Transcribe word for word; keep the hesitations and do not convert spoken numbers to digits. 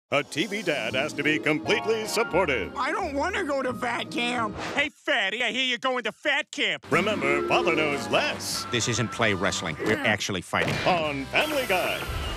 A T V dad has to be completely supportive. I don't want to go to fat camp. Hey, Fatty, I hear you're going to fat camp. Remember, Father knows less This isn't play wrestling. We're actually fighting. on Family Guy.